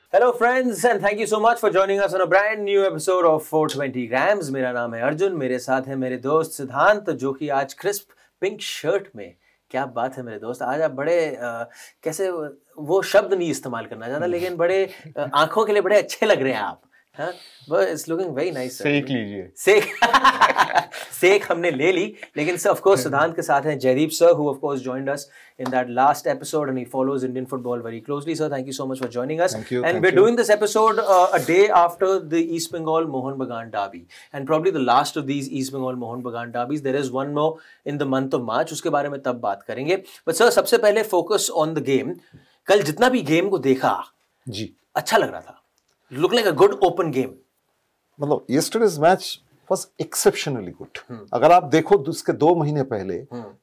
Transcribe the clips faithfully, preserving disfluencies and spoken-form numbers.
Hello friends and thank you so much for joining us on a brand new episode of four twenty grams. मेरा नाम है अर्जुन, मेरे साथ है मेरे दोस्त सिद्धांत जो कि आज क्रिस्प पिंक शर्ट में, क्या बात है मेरे दोस्त, आज आप बड़े आ, कैसे वो शब्द नहीं इस्तेमाल करना चाहता लेकिन बड़े आ, आंखों के लिए बड़े अच्छे लग रहे हैं आप. हाँ, but it's looking very nice. सेक लीजिए. सेक सेक हमने ले ली, लेकिन सर of course सिद्धांत के साथ हैं Jaideep sir, who of course joined us in that last episode and he follows Indian football very closely. Sir, thank you so much for joining us. Thank you. And thank we're you. doing this episode uh, a day after the East Bengal Mohun Bagan derby, and probably the last of these East Bengal Mohun Bagan derbies. There is one more in the month of March. उसके बारे में तब बात करेंगे. But sir, सबसे पहले focus on the game. कल जितना भी गेम को देखा जी अच्छा लग रहा था. Looked like a good open game. मतलब yesterday's match was exceptionally good. अगर आप देखो उसके दो महीने पहले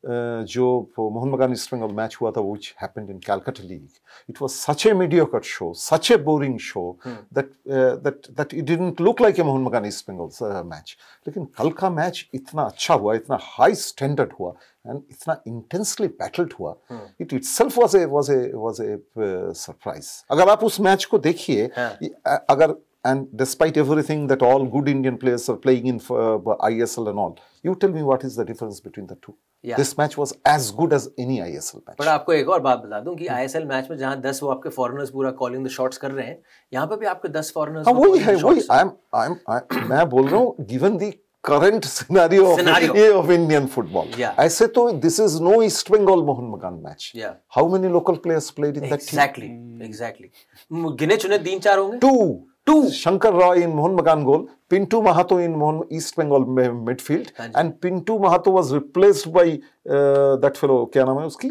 जो मोहन बगान ईस्ट बंगाल मैच हुआ था, which happened in Calcutta League, it was such a mediocre show, such a boring show that uh, that that it didn't look like a Mohan बगान ईस्ट बंगाल uh, match. लेकिन कल का मैच इतना अच्छा हुआ, इतना हाई स्टैंडर्ड हुआ and इतना intensely battled हुआ, it itself was a was a was a uh, surprise. अगर आप उस मैच को देखिए, अगर and despite everything that all good Indian players are playing in uh, I S L and all, you tell me what is the difference between the two? Yeah. This match was as good as any I S L match. पर आपको एक और बात बता दूं कि I S L match में जहां दस वो आपके फॉरेनर्स पूरा कॉलिंग द शॉट्स कर रहे हैं, यहाँ पे भी आपके दस फॉरेनर्स. हाँ वही है, वही. I'm I'm मैं बोल रहा हूँ, given the current scenario, scenario. Of, of Indian football. Yeah. ऐसे तो this is no East Bengal Mohun Bagan match. Yeah. How many local players played in that team? Exactly, exactly. गिने चुने तीन चार होंगे. Two. Two. Shankar Roy in Mohun Bagan goal, Pintu Mahato in Mohun East Bengal midfield, and Pintu Mahato was replaced by uh, that fellow, क्या नाम है उसकी,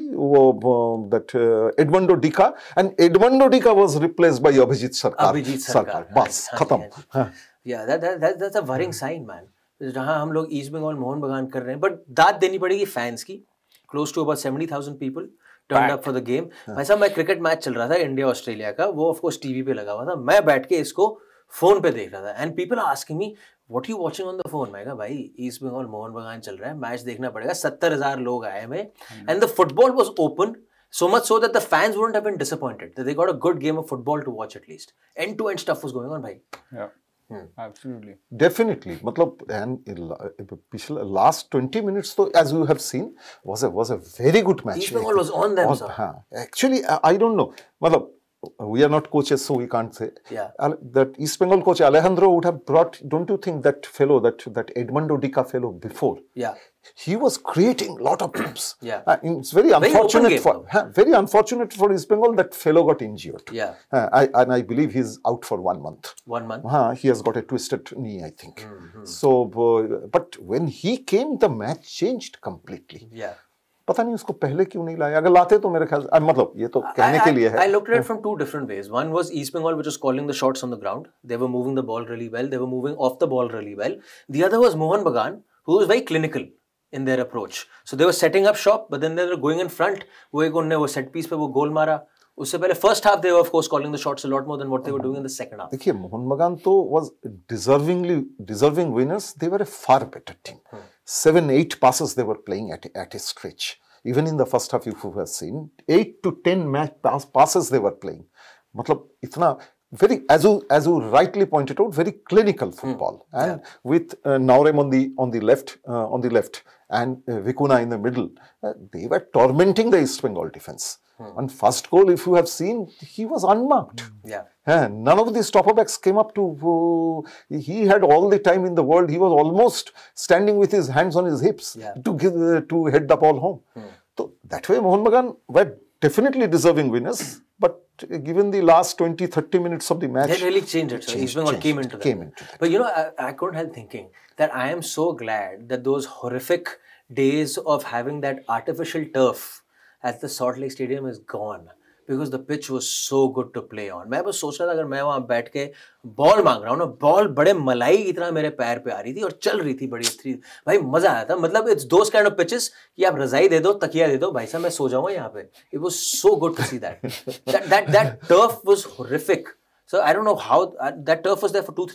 वो that uh, Edmundo Dika, and Edmundo Dika was replaced by Abhijit Sarkar. Abhijit Sarkar. बस खत्म. Yeah, that that that that's a worrying sign, man. जहाँ हम लोग ईस्ट बंगाल मोहन बगान कर रहे हैं, बट दाद देनी पड़ेगी फैंस की. Close to about seventy thousand people turned up for the game. भाई साहब, मैं क्रिकेट मैच चल रहा था इंडिया ऑस्ट्रेलिया का, वो ऑफ कोर्स टीवी पे लगा हुआ था, मैं बैठ के इसको फोन पे देख रहा था. And people are asking me what you watching on the phone. मैं कहा भाई ईस्ट बंगाल मोहन बगान चल रहा है, मैच देखना पड़ेगा. सत्तर हजार लोग आए हुए, and the football was open so much so that the fans wouldn't have been disappointed that they got a good game of football to watch at least. End to end stuff was going on, bhai. Yeah. Hmm. Absolutely. Definitely. मतलब and पिछले last twenty minutes तो as you have seen was a was a very good match. East Bengal was on them, sir. हाँ. Actually I don't know. मतलब we are not coaches, so we can't say. Yeah. That East Bengal coach Alejandro would have brought. Don't you think that fellow, that that Edmundo Dika fellow before? Yeah. He was creating a lot of games. Yeah. Uh, it's very, very unfortunate game, for uh, very unfortunate for East Bengal that fellow got injured. Yeah. Uh, I, and I believe he's out for one month. One month. Uh, he has got a twisted knee, I think. Mm-hmm. So, uh, but when he came, the match changed completely. Yeah. पता नहीं उसको पहले क्यों नहीं लाया. अगर लाते तो मेरे ख्याल मतलब ये तो कहने के लिए है. I looked at it from two different ways. One was East Bengal, which was calling the shots on the ground. They were moving the ball really well. They were moving off the ball really well. The other was Mohun Bagan, who was very clinical in their approach. So they were setting up shop, but then they were going in front. वो एक उन्होंने वो set piece पे वो गोल मारा. उससे पहले first half they were of course calling the shots a lot more than what they were doing in the second half. देखिए मोहन बगान तो was deservingly deserving winners. They were a far better team. Hmm. Seven, eight passes they were playing at at a stretch. Even in the first half, if you have seen, eight to ten match pass, passes they were playing. मतलब इतना very, as you as you rightly pointed out, very clinical football, hmm. and yeah. with uh, Naurem on the on the left uh, on the left and uh, Vikuna in the middle, uh, they were tormenting the East Bengal defense. Hmm. On first goal, if you have seen, he was unmarked. Yeah. And none of the stopper backs came up to. Uh, he had all the time in the world. He was almost standing with his hands on his hips yeah. to give uh, to head the ball home. Hmm. So that way, Mohun Bagan were definitely deserving winners. But given the last twenty, thirty minutes of the match, they really changed it. So East Bengal came into that. Came into that. But you know, I, I couldn't help thinking that I am so glad that those horrific days of having that artificial turf at the Salt Lake Stadium is gone, because the pitch was so good to play on. मैं बस सोच रहा था अगर मैं वहाँ बैठ के बॉल मांग रहा हूँ ना, बॉल बड़े मलाई की तरह मेरे पैर पे आ रही थी और चल रही थी बड़ी थी, भाई मजा आया था. मतलब it's those kind of pitches कि आप रजाई दे दो, तकिया दे दो, भाई साहब मैं सो जाऊंगा यहाँ पे. It was so good to see that. that that that turf was horrific. So I don't know how uh, that turf was there for two three years.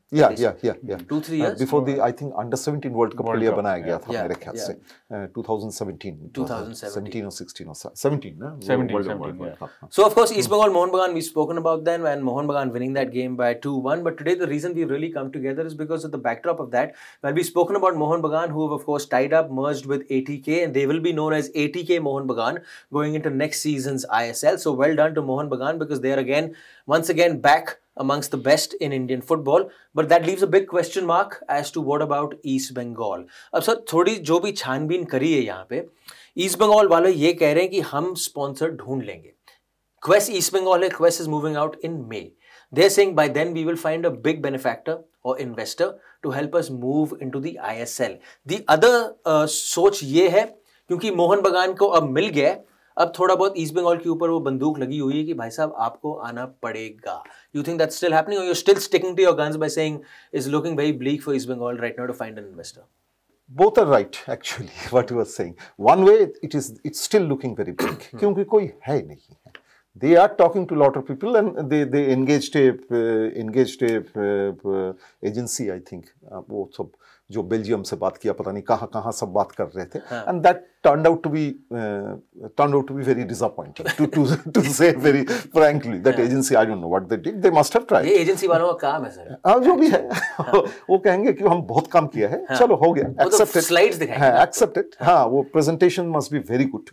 Yeah, yeah, yeah, yeah. Two, three years? Uh, before the, I think, under seventeen World Cup के लिए बनाया गया था मेरे ख्याल से twenty seventeen. twenty seventeen or sixteen or seventeen, ना? seventeen, World, seventeen, World yeah. Cup. So of course, East Bengal, Mohun Bagan, we've spoken about them, and Mohun Bagan winning that game by two one. But today, the reason we've really come together is because of the backdrop of that. Well, we've spoken about Mohun Bagan, who have of course tied up, merged with A T K, and they will be known as A T K Mohun Bagan going into next season's I S L. So well done to Mohun Bagan, because they are again, once again, back amongst the best in Indian football. But that leaves a big question mark as to what about East Bengal. अब sir थोड़ी जो भी छानबीन करी है यहाँ पे, east Bengal वाले ये कह रहे हैं कि हम स्पॉन्सर ढूंढ लेंगे. Quest East Bengal है, Quest is moving out in May. They're saying by then we will find a big benefactor or investor to help us move into the I S L. The other uh, सोच ये है, क्योंकि मोहन बगान को अब मिल गया, अब थोड़ा बहुत ईस्ट बंगाल के ऊपर वो बंदूक लगी हुई है कि भाई साहब आपको आना पड़ेगा. You think that's still happening, or you're still sticking to your guns by saying it's looking very bleak for East Bengal right now to find an investor? Both are right, actually, what you were saying. One way, it is, it's still looking very bleak, क्योंकि कोई है नहीं. They are talking to a lot of people, and they they engaged a uh, engaged a uh, agency, I think. Uh, वो सब जो Belgium से बात किया, पता नहीं कहाँ कहाँ सब बात कर रहे थे. हाँ. And that turned out to be uh, turned out to be very disappointing. to to to say very frankly, that हाँ. agency, I don't know what they did. They must have tried. ये agency वालों का काम है sir. हाँ, जो भी है, वो कहेंगे कि हम बहुत काम किया है, हाँ. चलो हो गया, accept it. Slides दिखाएंगे. हाँ, accept it. हाँ, वो presentation must be very good.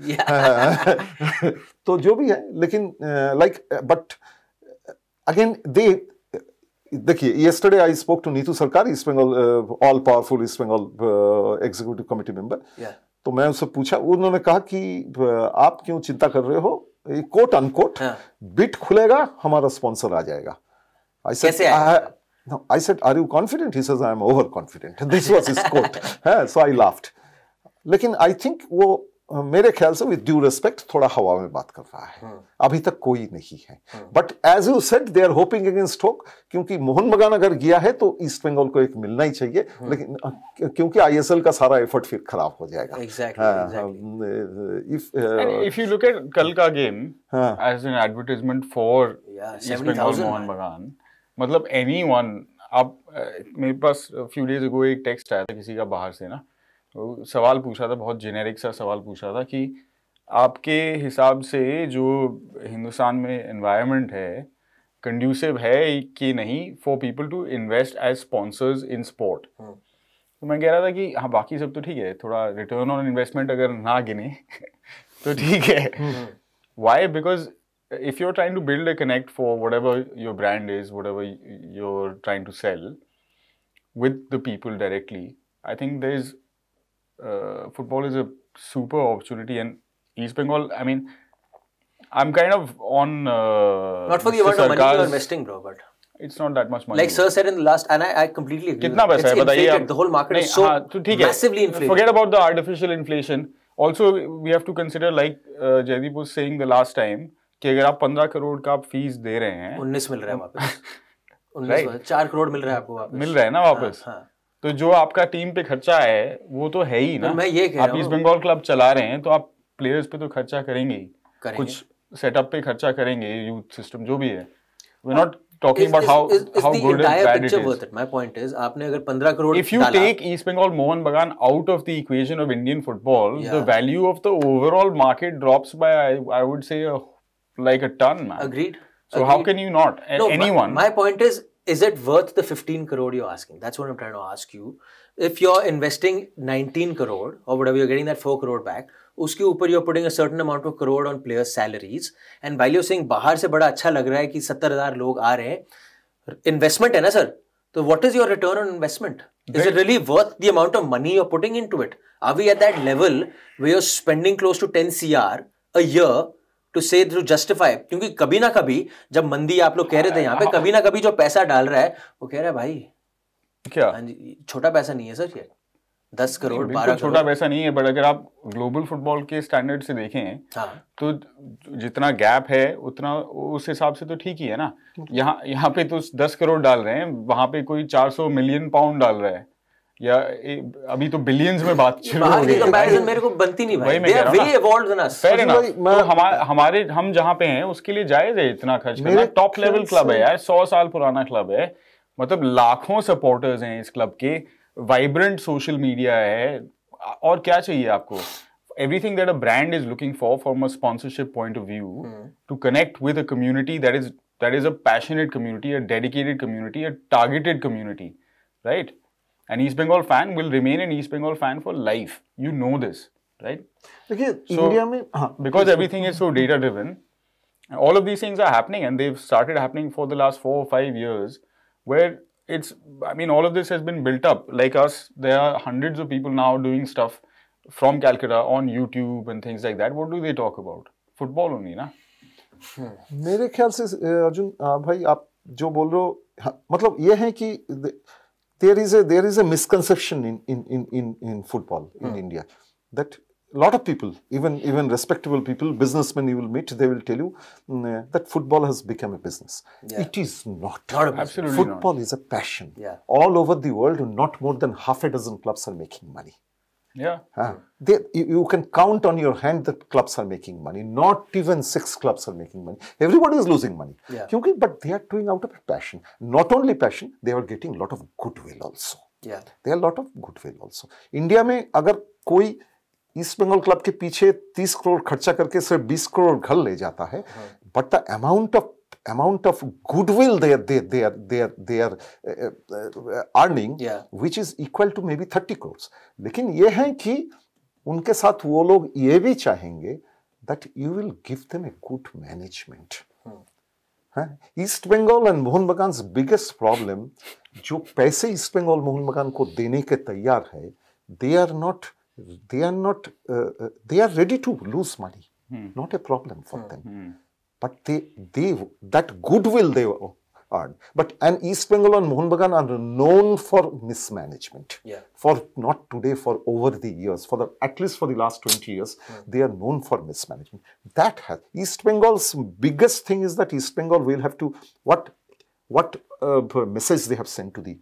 तो जो भी है, लेकिन like but again they देखिए, yesterday I spoke to Neetu सरकार, East Bengal uh, all powerful East Bengal uh, executive committee member. Yeah. तो मैं उससे पूछा, उन्होंने कहा कि आप क्यों चिंता कर रहे हो, कोट अनकोट बिट खुलेगा, हमारा स्पॉन्सर आ जाएगा. I said, कैसे आएगा? No, I said, are you confident? He says, I am overconfident. This was his quote. So I laughed. लेकिन I think वो मेरे ख्याल से विद ड्यू रिस्पेक्ट थोड़ा हवा में बात कर रहा है. अभी तक कोई नहीं है. But as you said, they are hoping against hope, क्योंकि मोहन बगान अगर गया है तो ईस्ट बंगाल को एक मिलना ही चाहिए. लेकिन क्योंकि आईएसएल का सारा एफर्ट फिर खराब हो जाएगा. इफ यू लुक एट कल का game as an advertisement for East Bengal Mohun Bagan, मतलब एनीवन, आप मेरे पास फ्यू डेज अगो एक टेक्स्ट आया था किसी का बाहर से ना, तो सवाल पूछा था, बहुत जेनेरिक सा सवाल पूछा था कि आपके हिसाब से जो हिंदुस्तान में एनवायरनमेंट है कंड्यूसिव है कि नहीं for people to invest as sponsors in sport. तो मैं कह रहा था कि हाँ बाकी सब तो ठीक है, थोड़ा रिटर्न ऑन इन्वेस्टमेंट अगर ना गिने तो ठीक है. Why? Because if you're trying to build a connect for whatever your brand is, whatever you're trying to sell with the people directly, I think there's uh, football is a super opportunity. And East Bengal, I mean, I'm kind of on uh, not for the amount of money you're investing, bro, but it's not that much money. Like sir said in the last, and I, I completely agree. कितना पैसा है बताइए? The whole market is so massively inflated. Forget about the artificial inflation. Also, we have to consider, like uh, Jaydeep was saying the last time, कि अगर आप पंद्रह करोड़ का आप फीस दे रहे हैं, उन्नीस मिल रहा है वापस, उन्नीस चार करोड़ मिल रहा है आपको वापस, मिल रहा है ना वापस. हाँ, हाँ. तो जो आपका टीम पे खर्चा है वो तो है ही ना. मैं ये कह आप ईस्ट बंगाल क्लब चला रहे हैं तो आप प्लेयर्स पे तो खर्चा करेंगे ही, कुछ सेटअप पे खर्चा करेंगे, यूथ सिस्टम जो भी है. We are not talking about how how good and bad it is. My point is, आपने अगर पंद्रह crore, if you take East Bengal Mohun Bagan out of the equation of Indian football, yeah, the value of the overall market drops by I, I would say a, like a ton, man. Agreed. So Agreed. how can you not? No, anyone. My, my point is, is it worth the fifteen crore you're asking? That's what I'm trying to ask you. If you're investing nineteen crore or whatever, you're getting that four crore back. उसके ऊपर you're putting a certain amount of crore on players' salaries, and while you're saying बाहर से बड़ा अच्छा लग रहा है कि सत्तर हजार लोग आ रहे हैं, investment है ना सर, तो what is your return on investment? Is it really worth the amount of money you're putting into it? Are we at that level where you're spending close to ten crore a year to say to justify? क्योंकि कभी ना कभी जब मंदी आप लोग कह रहे थे यहाँ पे, कभी ना कभी जो पैसा डाल रहा है वो कह रहा है भाई क्या छोटा पैसा नहीं है सर, ये दस करोड़ बारह छोटा पैसा नहीं है. बट अगर आप ग्लोबल फुटबॉल के स्टैंडर्ड से देखें, हाँ, तो जितना गैप है उतना उस हिसाब से तो ठीक ही है ना. यहाँ यहाँ पे तो दस करोड़ डाल रहे हैं, वहां पे कोई चार सौ मिलियन पाउंड डाल रहा है, या ए, अभी तो बिलियंस में बात शुरू हो गई है. मेरे को बनती नहीं भाई. They are very evolved than us. Fair enough. तो हमारे हमारे हम जहाँ पे हैं उसके लिए जायज है इतना खर्च करना. टॉप लेवल क्लब है यार, सौ साल पुराना क्लब है, मतलब लाखों सपोर्टर्स हैं इस क्लब के, वाइब्रेंट सोशल मीडिया है, और क्या चाहिए आपको? Everything that a brand is looking for from a sponsorship point of view, hmm. to connect with a community that is that is a passionate community, a dedicated community, a targeted community, right? An East Bengal fan will remain an East Bengal fan for life. You know this, right? देखिए so, India में हाँ, because everything is so data driven, all of these things are happening, and they've started happening for the last four or five years, where it's, I mean, all of this has been built up. Like us, there are hundreds of people now doing stuff from Calcutta on YouTube and things like that. What do they talk about? Football only, na? मेरे ख्याल से अर्जुन भाई आप जो बोल रहे हो, मतलब ये है कि there is a there is a misconception in in in in in football in hmm. India, that a lot of people, even even respectable people, businessmen you will meet, they will tell you mm, that football has become a business. Yeah. It is not. Not a business. Absolutely football not. is a passion. Yeah. All over the world, not more than half a dozen clubs are making money. Yeah. Uh, they, you, you can count on your hand that clubs are making money. Not even six clubs are making money. Everybody is losing money. Yeah. Kyunki, but they are doing out of passion. Not only passion, they are getting a lot of goodwill also. Yeah. There are a lot of goodwill also. India में अगर कोई east Bengal club के पीछे तीस करोड़ खर्चा करके सिर्फ बीस करोड़ घर ले जाता है, but the amount of amount of goodwill they are they they are they are they are uh, uh, earning, yeah. which is equal to maybe thirty crores. लेकिन ये है कि उनके साथ वो लोग ये भी चाहेंगे that you will give them a good management. हाँ, East Bengal and Mohun Bagan's biggest problem, जो पैसे ईस्ट बंगाल मोहन बगान को देने के तैयार है, they are not they are not uh, uh, they are ready to lose money. Hmm. Not a problem for hmm. them. Hmm. But they, they, that goodwill they earn. But and East Bengal and Mohun Bagan are known for mismanagement. Yeah. For not today, for over the years, for the at least for the last twenty years, mm. they are known for mismanagement. That has East Bengal's biggest thing is that East Bengal will have to what what uh, message they have sent to the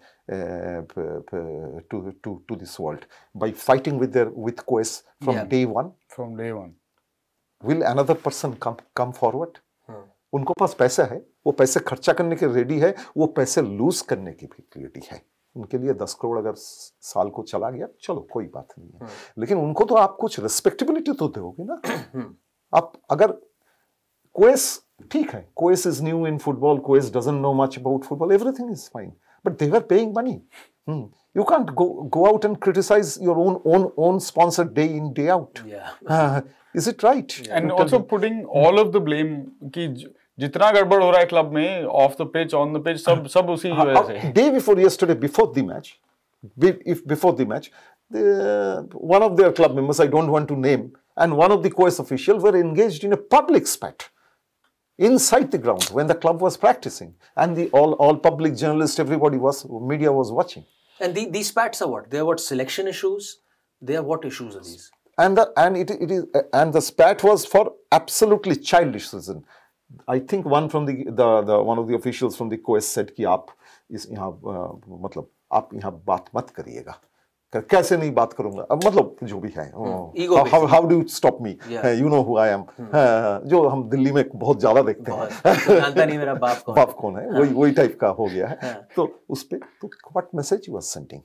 uh, to to to this world by fighting with their with C A A from yeah. day one. From day one. Will another person come come forward? उनको पास पैसा है, वो पैसे खर्चा करने के ready है, वो पैसे लूज करने की भी रेडी है. उनके लिए दस करोड़ अगर साल को चला गया, चलो कोई बात नहीं है, लेकिन उनको तो आप कुछ रिस्पेक्टेबिलिटी तो दोगे ना. आप अगर कोएस ठीक है, Quess is new in football, Quess doesn't know much about football, everything is fine, but they are paying money. You can't go go out and criticize your own own own sponsor day in day out. Yeah. Uh, is it right? Yeah. And also putting all of the blame कि जितना गड़बड़ हो रहा है club में, off the pitch, on the pitch, सब सब उसी की वजह से. Day before yesterday, before the match, if before the match, the, one of their club members, I don't want to name, and one of the C A A officials were engaged in a public spat inside the ground when the club was practicing, and the all all public journalists, everybody was media was watching. And the, these spats are what? They are what, selection issues? They are what issues are these? And the and it it is and the spat was for absolutely childish reason. I think one from the the, the one of the officials from the C A A said कि आप इस यहाँ मतलब आप यहाँ बात मत करिएगा. कैसे नहीं बात करूँगा? अब मतलब जो भी है. hmm. how, how do you stop me? Yeah. You know who I am. hmm. जो हम दिल्ली में बहुत ज़्यादा देखते हैं. जानता नहीं मेरा बाप कौन. बाप कौन है? वही वही टाइप का हो गया है. तो उस पे तो what message you are sending?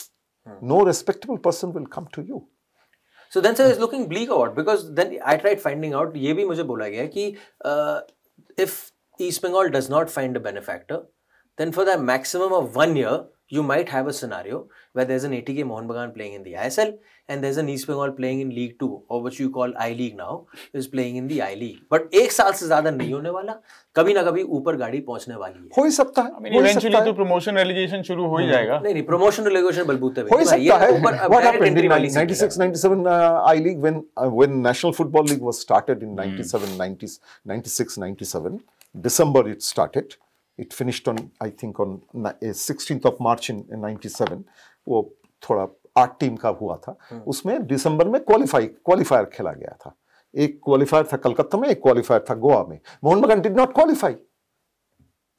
No respectable person will come to you. So then, sir, it's looking bleak or what? Because then I tried finding out. ये भी मुझे बोला गया कि uh, if East Bengal does not find a benefactor, then for the maximum of one year, you might have a scenario where there's an A T K Mohun Bagan playing in the I S L and there's an East Bengal playing in League Two, or what you call I League now, is playing in the I League. But एक साल से ज़्यादा नहीं होने वाला, कभी ना कभी ऊपर गाड़ी पहुँचने वाली है. हो ही सकता है. I mean, eventually तो promotion relegation शुरू हो ही जाएगा. नहीं नहीं, promotion relegation बलबूते पे. हो ही सकता है. What happened in ninety-six ninety-seven uh, I League when uh, when National Football League was started in ninety-seven nineties ninety-six ninety-seven December it started. It finished on, I think, on sixteenth of March in ninety-seven. वो थोड़ा आठ team का हुआ था. उसमें दिसंबर में qualify qualifier खेला गया था. एक क्वालिफायर था कलकत्ता में, एक क्वालिफायर था गोवा में. Mohun Bagan did not qualify.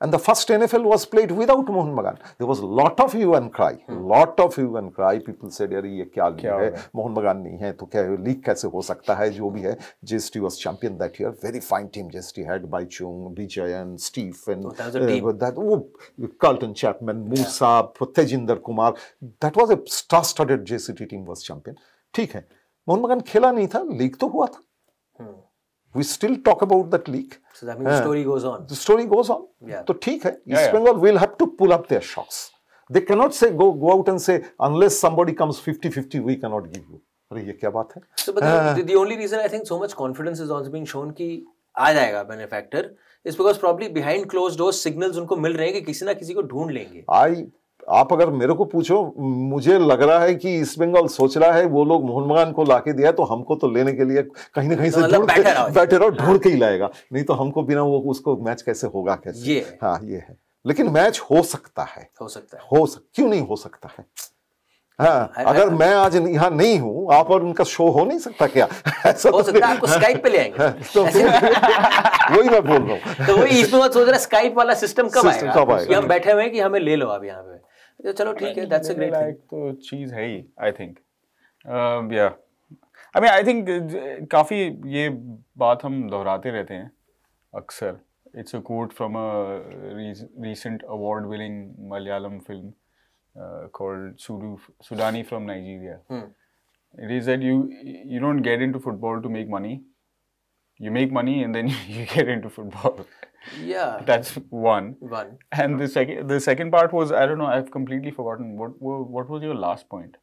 And the first N F L was played without Mohun Bagan. There was a lot of hue and cry, hmm. lot of hue and cry. People said, "अरे ये क्या league है? मोहन बगान नहीं है तो क्या league कैसे हो सकता है?" जो भी है, J S T was champion that year. Very fine team J S T had by Chung, Vijay and Steve and oh, that was a team. Uh, that oh, Carlton Chapman, Musa, yeah. Tejinder Kumar. That was a star-studded J S T team was champion. ठीक है, मोहन बगान खेला नहीं था, league तो हुआ था. Hmm. We still talk about that league. So that means uh, the story goes on. The story goes on. Yeah. So ठीक है. Yeah, East Bengal will have to pull up their shocks. They cannot say go go out and say unless somebody comes fifty fifty we cannot give you. अरे ये क्या बात है? So but uh, the, the only reason I think so much confidence is also being shown कि आ जाएगा benefactor is because probably behind closed doors signals उनको मिल रहे हैं कि किसी ना किसी को ढूंढ लेंगे. I आप अगर मेरे को पूछो, मुझे लग रहा है कि ईस्ट बंगाल सोच रहा है वो लोग मोहन बगान को लाके दिया तो हमको तो लेने के लिए कहीं ना कहीं से ढूंढ के बैठे रहो, ढूंढ के ही लाएगा, नहीं तो हमको बिना वो उसको मैच कैसे होगा कैसे. ये हाँ ये है, लेकिन मैच हो सकता है, हो सकता है, हो सक, क्यों नहीं हो सकता है. हाँ, अगर मैं आज यहाँ नहीं हूँ, आप और उनका शो हो नहीं सकता क्या? ऐसा हो सकता है, आपको स्काइप पे ले आएंगे. तो वही मैं बोल रहा हूँ. तो वही ईस्ट बंगाल सोच रहा है स्काइप वाला सिस्टम कब आएगा कि हम बैठे हुए हैं कि हमें ले लो आप यहाँ पे. चलो ठीक है, that's a great thing. तो चीज है ही, I think. uh, yeah. I mean, I think काफी ये बात हम दोहराते रहते हैं अक्सर. It's a quote from a recent award-winning Malayalam film uh, called Sudu, Sudani from Nigeria. Hmm. It is that you you don't get into football to make money. You make money and then you get into football. Yeah, that's one. One. And the second, the second part was, I don't know, I've completely forgotten. What, what was your last point?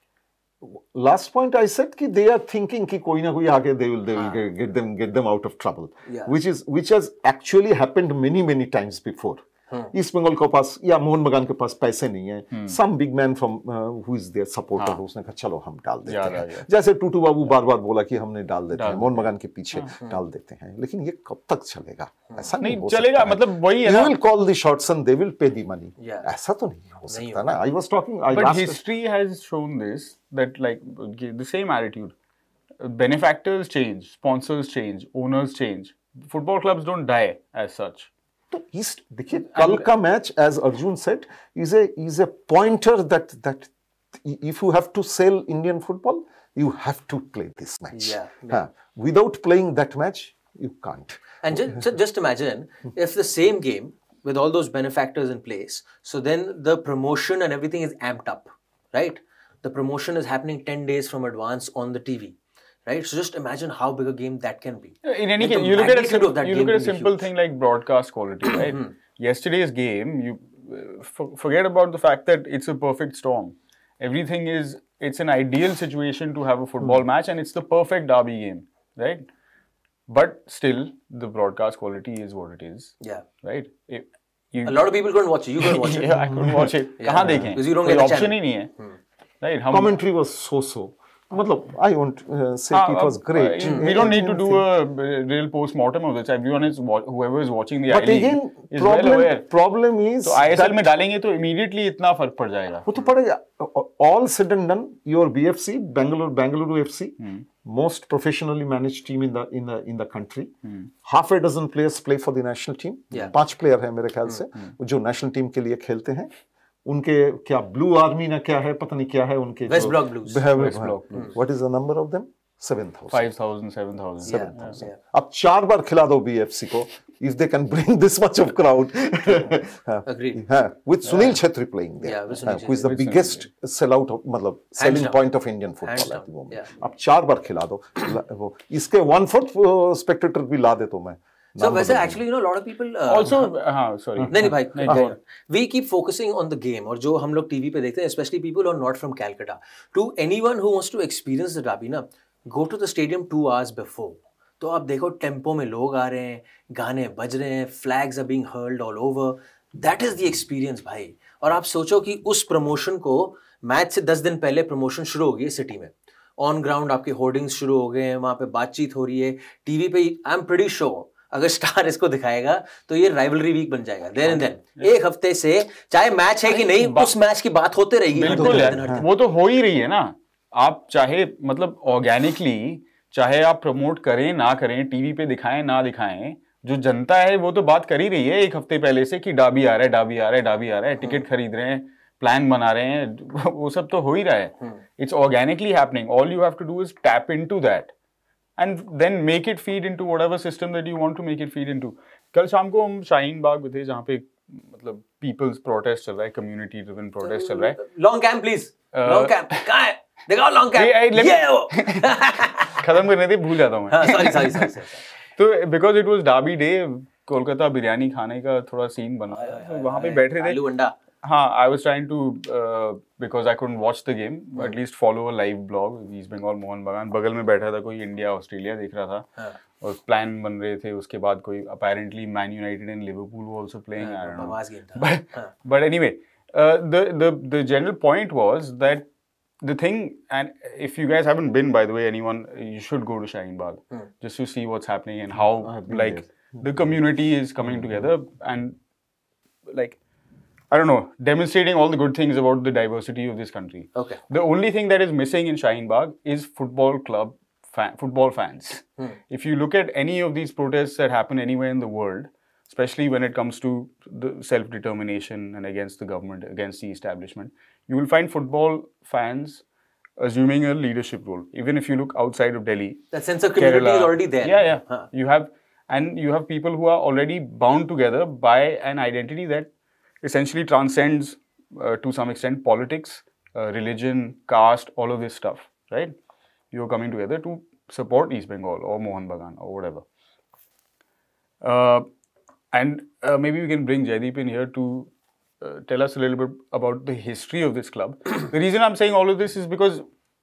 Last point I said कि they are thinking कि कोई ना कोई आके they will they will get, get them get them out of trouble. Yeah. Which is which has actually happened many many times before. East Bengal के पास या मोहन बगान के पास पैसे नहीं है, some big man from who is there supporter, उसने कहा चलो हम डाल देते हैं, हैं। जैसे टूटू बाबू बार बार बोला कि हमने डाल देते हैं, मोहन बगान के पीछे डाल देते हैं, लेकिन ये कब तक चलेगा? ऐसा नहीं हो चलेगा, मतलब वही है ना, they will call the shots and they will pay the money. ऐसा तो नहीं हो सकता ना. I was talking, I but history has shown this, that like the same attitude, benefactors change, sponsors change, owners change, football clubs don't die as such. तो ईस्ट देखिए, कल का match as Arjun said is a is a pointer that that if you have to sell Indian football you have to play this match. Yeah, yeah. Uh, without playing that match, you can't. And just, so just imagine if the same game with all those benefactors in place, so then the promotion and everything is amped up, right? The promotion is happening ten days from advance on the T V, right? So just imagine how big a game that can be. In any case, you look at a, sim you look at a simple thing like broadcast quality, right? Yesterday's game, you uh, forget about the fact that it's a perfect storm. Everything is, it's an ideal situation to have a football mm. match, and it's the perfect derby game, right? But still, the broadcast quality is what it is. Yeah. Right? If you, a lot of people couldn't watch it. You couldn't watch it. Yeah, I couldn't watch it. Yeah. कहाँ देखें? Because you don't get the option channel. ही नहीं है. Hmm. Right? Commentary was so-so. मतलब, I won't uh, say ah, it was great. Uh, we don't need to do a real post-mortem of this. Everyone is, whoever is watching the but I League again, is problem, well aware. Problem is तो I S L में डालेंगे तो immediately इतना फर्क पड़ जाएगा. वो तो पड़ेगा. All said and done, your B F C, Bangalore, Bangalore F C, hmm. most professionally managed team in the in the in the country. Hmm. Half a dozen players play for the national team. Yeah. पांच player है मेरे ख्याल से, जो national team के लिए खेलते हैं. उनके क्या ब्लू आर्मी ना क्या है, पता नहीं क्या है उनके. West Block Blues. West Block Blues. What is the number of them? seven thousand. five thousand, seven thousand. seven thousand. अब चार बार खिला दो B F C को, if they can bring this much of crowd. Agreed. हाँ, with Sunil Chhetri playing there, yeah, with Sunil who is the biggest sellout of, मतलब selling point of Indian football at the moment. Yeah. अब चार बार खिला दो, वो इसके one fourth spectator भी ला दे तो मैं. So, वैसे actually, you know, a lot of people uh, also, हाँ, sorry. नहीं नहीं भाई, we keep focusing on the game, और जो हम लोग टीवी पे देखते हैं, especially people who are not from Calcutta. To anyone who wants to experience the derby, ना, go to the stadium two hours before. तो आप देखो टेम्पो में लोग आ रहे हैं, गाने बज रहे हैं, flags are being hurled all over. That is the experience भाई. और आप सोचो कि उस प्रमोशन को मैच से दस दिन पहले प्रमोशन शुरू हो गई सिटी में. ऑन ग्राउंड आपके होर्डिंग्स शुरू हो गए हैं, वहाँ पे बातचीत हो रही है, टीवी पे आई एम प्रीटी श्योर अगर स्टार इसको दिखाएगा तो ये राइवलरी वीक बन जाएगा. देन एंड देन एक हफ्ते से चाहे मैच है कि नहीं, उस मैच की बात होते रहेगी. बिल्कुल है, वो तो हो ही रही है ना. आप चाहे मतलब ऑर्गेनिकली चाहे आप प्रमोट करें ना करें, टीवी पे दिखाएं ना दिखाएं, जो जनता है वो तो बात कर ही रही है एक हफ्ते पहले से कि डाबी आ रहा है, डाबी आ रहा है, डाबी आ रहा है, टिकट खरीद रहे हैं, प्लान बना रहे हैं, वो सब तो हो ही रहा है. It's organically happening. All you have to do is tap into that and then make it feed into whatever system that you want to make it feed into. कल शाम को हम शाहीन बाग में थे जहाँ पे मतलब people's protest चल रहा है, community driven protest चल रहा है. Long camp please. Long camp. कहाँ है? दिखाओ long camp. ये वो. खत्म करने दे, भूल जाता हूँ मैं. हाँ, sorry sorry sorry sorry. तो because it was Derby day, Kolkata biryani खाने का थोड़ा सीन बना. वहाँ पे बैठ रहे थे. आलू अंडा. हाँ, I was trying to uh, because I couldn't watch the game, hmm. at least follow a live blog. East Bengal Mohun Bagan. बगल में बैठा था कोई इंडिया ऑस्ट्रेलिया देख रहा था. हाँ. और प्लान बन रहे थे. उसके बाद कोई apparently Man United and Liverpool were also playing. हाँ, I don't know. But, हाँ. but anyway, uh, the the the general point was that the thing, and if you guys haven't been, by the way, anyone, you should go to Shaheen Bagh hmm. just to see what's happening and how like there. the community is coming hmm. together and like. I don't know, demonstrating all the good things about the diversity of this country. Okay. The only thing that is missing in Shaheen Bagh is football club, fan, football fans. Hmm. If you look at any of these protests that happen anywhere in the world, especially when it comes to the self-determination and against the government, against the establishment, you will find football fans assuming a leadership role. Even if you look outside of Delhi. That sense of community Kerala, is already there. Yeah, yeah. Huh. You have, and you have people who are already bound together by an identity that essentially transcends uh, to some extent politics, uh, religion, caste, all of this stuff, right? You're coming together to support East Bengal or Mohun Bagan or whatever. Uh, and uh, maybe we can bring Jaydeep in here to uh, tell us a little bit about the history of this club. The reason I'm saying all of this is because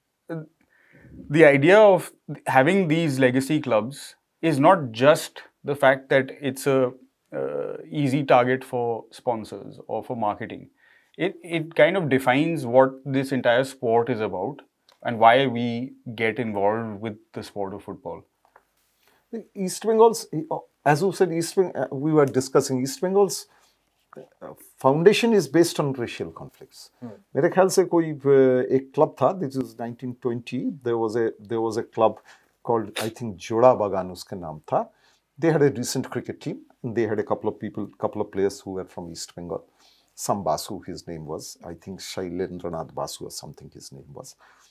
the idea of having these legacy clubs is not just the fact that it's a Uh, easy target for sponsors or for marketing. It it kind of defines what this entire sport is about and why we get involved with the sport of football. East Bengal's, as you said, East Bengal, we were discussing East Bengal's foundation is based on racial conflicts. Hmm. मेरे ख्याल से कोई एक club था, this is nineteen twenty. There was a there was a club called I think Jaydeep Basu उसका नाम था. They had a decent cricket team. And they had a couple of people, couple of players who were from East Bengal. Some Basu, his name was. I think Shailendranath Basu or something his name was.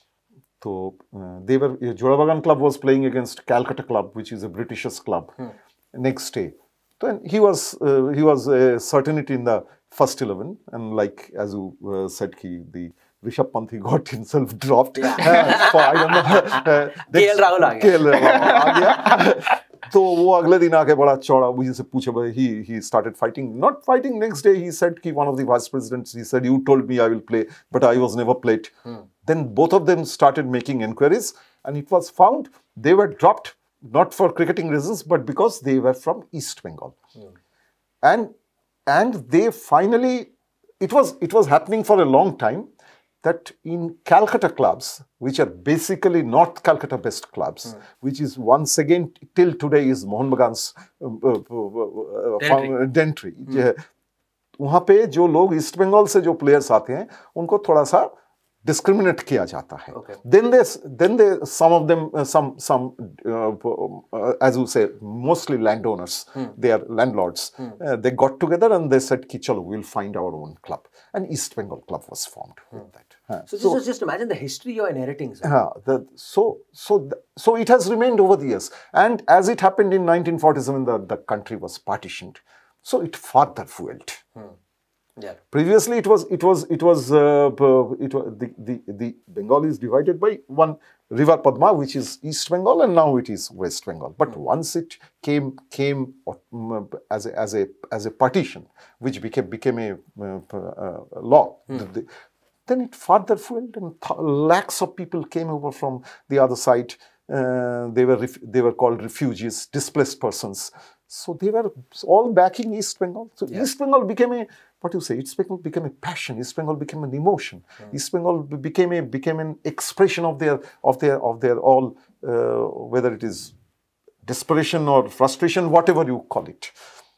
So uh, they were. Jaydeep Basu club was playing against Calcutta club, which is a Britishers club. Hmm. Next day, so he was uh, he was a certainty in the first eleven, and like as you uh, said, he the Rishabh Pant he got himself dropped. Yeah. uh, for, I don't know. Uh, K L Rahul आ गया. K L Rahul आ गया. तो वो अगले दिन आके बड़ा चौड़ा मुझे से पूछा भाई he he started fighting not fighting next day he said कि one of the vice presidents he said you told me I will play but I was never played. Hmm. Then both of them started making inquiries and it was found they were dropped not for cricketing reasons but because they were from East Bengal. Hmm. and and they finally it was it was happening for a long time that in Calcutta clubs, which are basically North Calcutta based clubs, mm. which is once again till today is Mohun Bagan's uh, uh, uh, dentry. वहाँ पे जो लोग east Bengal से जो players आते हैं उनको थोड़ा सा discriminate किया जाता है. Okay. Then they, then they, some of them, uh, some, some, uh, uh, as you say, mostly landowners, hmm. they are landlords. Hmm. Uh, they got together and they said, "Ki chalo, we'll find our own club." And East Bengal club was formed hmm. with that. Uh, so, so just, just imagine the history you're inheriting. Uh, the, so, so, the, so it has remained over the years. And as it happened in nineteen forty-seven, the, the country was partitioned. So it further fueled. Hmm. Yeah. Previously, it was it was it was uh, it was the, the the Bengal is divided by one river Padma, which is East Bengal, and now it is West Bengal. But mm. once it came came um, as a as a as a partition, which became became a uh, uh, law, mm. the, the, then it further fueled, and th lakhs of people came over from the other side. Uh, they were they were called refugees, displaced persons. So they were all backing East Bengal. So yeah. East Bengal became a, what do you say, East Bengal became a passion. East Bengal became an emotion. Mm. East Bengal became a became an expression of their of their of their all, uh, whether it is desperation or frustration, whatever you call it.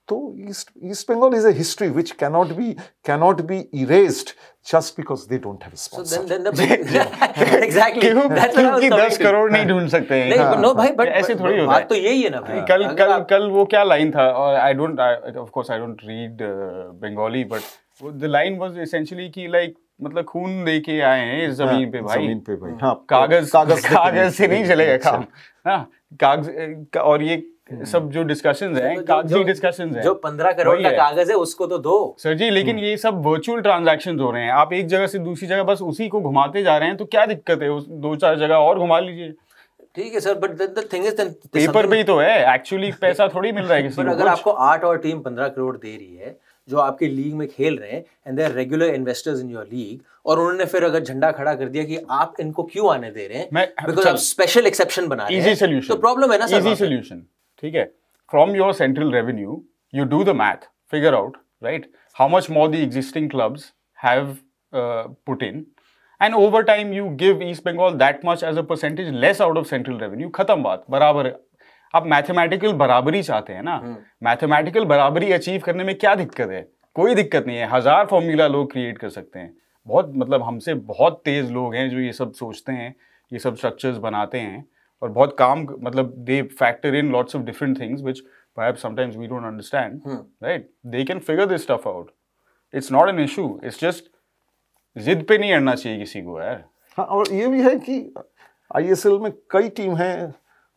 So East, East Bengal is a history which cannot be cannot be erased just because they don't have a sponsor. So then, then the exactly. That's what I was दस करोड़ नहीं ढूंढ सकते हैं. नहीं, no भाई, but ऐसे थोड़ी होता है. बात तो यही है ना भाई. कल कल कल वो क्या लाइन था? और I don't, of course I don't read uh, Bengali, but the line was essentially कि like मतलब खून दे के आए हैं इस जमीन पे भाई. जमीन पे भाई. हाँ. कागज कागज कागज से नहीं चलेगा काम. हाँ. कागज और ये सब जो डिस्कशंस हैं, कागजी डिस्कशंस हैं, जो पंद्रह करोड़ का कागज है उसको तो दो सर जी. लेकिन ये सब वर्चुअल ट्रांजैक्शंस हो रहे हैं. आप एक जगह से दूसरी जगह बस उसी को घुमाते जा रहे हैं, तो क्या दिक्कत है? उस दो चार जगह और घुमा लीजिए. ठीक है sir, but the thing is paper पे ही तो है, एक्चुअली पैसा थोड़ी मिल रहा है किसी को. अगर आपको आठ और टीम पंद्रह करोड़ दे रही है जो आपके लीग में खेल रहे हैं, and they are regular investors in your league, और उन्होंने फिर अगर झंडा खड़ा कर दिया कि आप इनको क्यों आने दे रहे हैं, बिकॉज़ आप स्पेशल एक्सेप्शन बना रहे हैं, तो प्रॉब्लम है ना सर. Easy solution. ठीक है. From your central revenue, you do the math, figure out, right, how much more the existing clubs have uh, put in, and over time you give East Bengal that much as a percentage less out of central revenue. खत्म बात. बराबर. आप mathematical बराबरी चाहते हैं ना, mathematical बराबरी achieve करने में क्या दिक्कत है? कोई दिक्कत नहीं है. हजार फॉर्मूला लोग क्रिएट कर सकते हैं. बहुत मतलब हमसे बहुत तेज लोग हैं जो ये सब सोचते हैं, ये सब स्ट्रक्चर्स बनाते हैं, और बहुत काम मतलब they factor in lots of different things which perhaps sometimes we don't understand. hmm. Right? They can figure this stuff out. It's not an issue. It's just जिद पे नहीं अड़ना चाहिए किसी को यार. हाँ, और ये भी है कि आई एस एल में कई टीम हैं,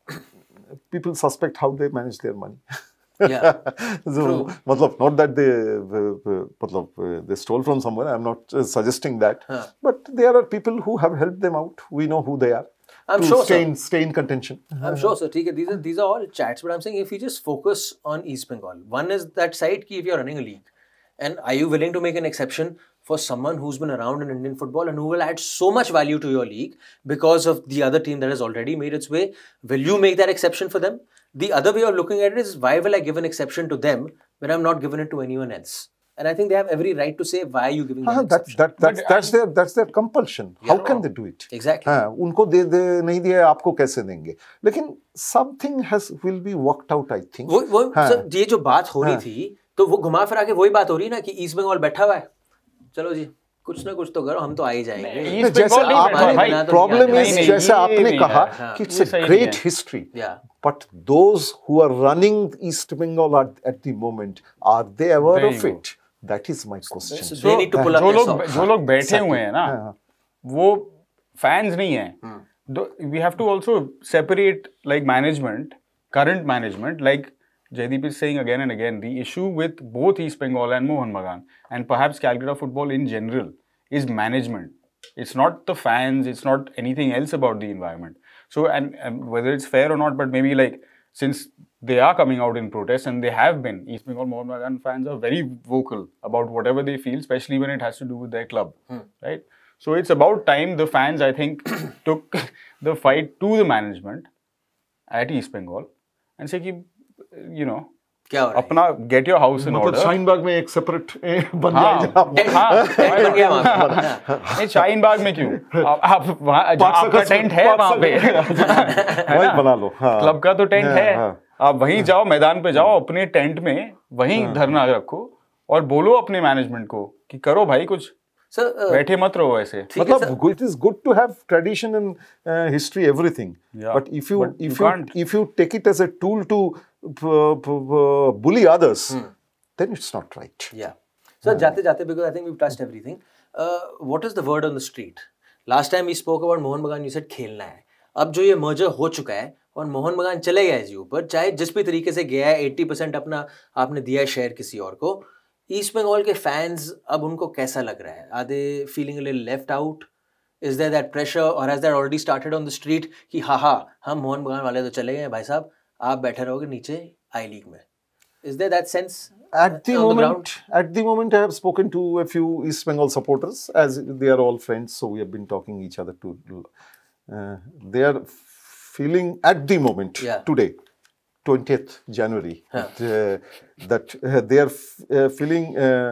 people suspect how they manage their money. Yeah. So, मतलब not that they मतलब they stole from somewhere. I'm not suggesting that. huh. But there are people who have helped them out. We know who they are. I'm to sure, stay sir. in, stay in contention. I'm sure, sir. Okay, these are these are all chats, but I'm saying if you just focus on East Bengal, one is that side ki if you're running a league, and are you willing to make an exception for someone who's been around in Indian football and who will add so much value to your league because of the other team that has already made its way? Will you make that exception for them? The other way of looking at it is, why will I give an exception to them when I'm not giving it to anyone else? And I think they have every right to say, why are you giving them that, that, that's, that's, their, that's their compulsion. Yeah, How can wrong. they do it? Exactly. हाँ, उनको दे दे नहीं दिया आपको कैसे देंगे? लेकिन something has will be worked out, I think. वो वो हाँ, सर, ये जो बात हो रही हाँ, थी, तो वो घुमा फिरा के वही बात हो रही है ना कि ईस्ट बंगाल बैठा हुआ है, चलो जी कुछ ना कुछ तो करो, हम तो आ ही जाएंगे. जैसे आपने प्रॉब्लम इज जैसे आपने कहा कि it's a great history, but those who are running East Bengal at, at the moment, are they aware of it? That is my question. So, they need to pull up जो लोग जो लोग बैठे हुए हैं ना, वो fans नहीं हैं. We have to also separate like management, current management, like Jaydeep is saying again and again, the issue with both East Bengal and Mohun Bagan, and perhaps Calcutta football in general, is management. It's not the fans, it's not anything else about the environment. So, and, and whether it's fair or not, but maybe like, since they are coming out in protest, and they have been, East Bengal Mohun Bagan fans are very vocal about whatever they feel, especially when it has to do with their club, hmm. right? So it's about time the fans, I think, took the fight to the management at East Bengal and say, you know, क्या हो रहा है? अपना get your house in order. मतलब शाहीन बाग में एक separate बन जाए. हाँ, बन गया वहाँ पे. नहीं शाहीन बाग में क्यों? आप वहाँ आपका टेंट है वहाँ पे. वही बना लो. क्लब का तो टेंट है. आप वहीं जाओ, मैदान पे जाओ, अपने टेंट में वहीं धरना रखो और बोलो अपने मैनेजमेंट को कि करो भाई कुछ. So, uh, बैठे मत रहो ऐसे. मतलब it is good to have tradition and uh, history, everything. Yeah. But if you but if you, you if you take it as a tool to uh, uh, bully others, hmm. then it's not right. Yeah. So uh, जाते जाते, because I think we've touched everything. Uh, what is the word on the street? Last time we spoke about Mohun Bagan, you said खेलना है. अब जो ये merger हो चुका है और मोहन बगान चले गए जी ऊपर, चाहे जिस भी तरीके से गया है, अस्सी परसेंट अपना आपने दिया है शेयर किसी और को. ईस्ट बंगाल के फैंस अब उनको कैसा लग रहा है? Are they feeling a little left out? Is there that pressure, और has that already started on the street कि हाँ हाँ हम मोहन बगान वाले तो चले गए भाई साहब, आप बैठे रहोगे नीचे आई लीग में? Is there that sense? At the moment, at the moment, I have spoken to a few East Bengal supporters, as they are all friends, so we have been talking each other to. Uh, they are feeling at the moment, yeah. today, twentieth January, huh. that, uh, that uh, they are f uh, feeling uh,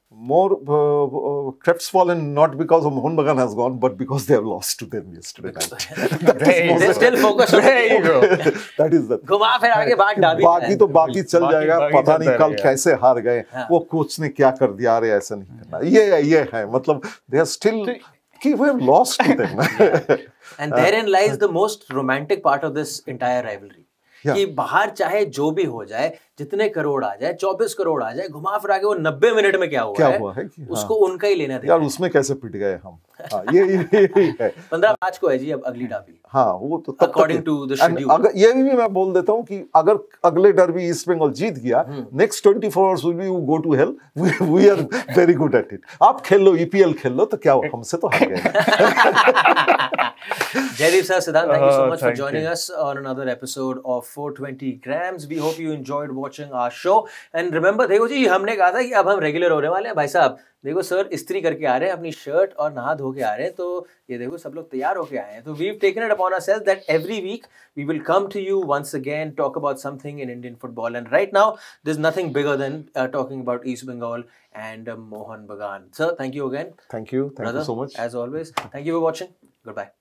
more uh, uh, crestfallen not because of Mohun Bagan has gone, but because they have lost to them yesterday night. They still focus on There you go. That is the. घुमा फिर आगे बात डाली बाकी तो बाकी चल बाकी- जाएगा, बाकी पता चलता नहीं कल रहेगा। कैसे हार गए, वो कोच ने क्या कर दिया, अरे ऐसा नहीं करना, ये ये है, मतलब they are still कि we have lost to them. And therein lies the most romantic part of this entire rivalry. Yeah. कि बाहर चाहे जो भी हो जाए, जितने करोड़ आ जाए, चौबीस करोड़ आ जाए, घुमा फिरा के वो नब्बे मिनट में क्या हुआ क्या है, हुआ है कि, उसको हाँ। उनका ही लेना देना यार उसमें कैसे पिट गए हम, हाँ, ये ये ये है। पंद्रह मार्च को है जी अब अगली डाबी। हाँ वो तो तब According to the schedule. अगर ये भी मैं बोल देता हूँ कि अगर अगले डर्बी ईस्ट बंगाल जीत गया, next twenty four hours will be you go to hell, we are very good at it. आप खेल लो, ईपीएल खेल लो, तो क्या हो, हमसे तो हार गए। Jaydeep sir, Siddhant, thank you so Uh, much for thank joining you. us on another episode of four twenty grams. We hope you enjoyed watching our show. And remember, देखो जी, हमने कहा था कि अब हम रेगुलर होने वाले हैं भाई साहब। देखो सर इस्त्री करके आ रहे हैं अपनी शर्ट और नहा धो के आ रहे हैं, तो ये देखो सब लोग तैयार होके आए हैं। तो we've taken it upon ourselves that every week we will come to you once again, talk about something in Indian football. And right now, there's nothing bigger than uh, talking about East Bengal and uh, Mohun Bagan. Sir, thank you again. Thank you, thank Brother, you so much. As always, thank you for watching. Goodbye.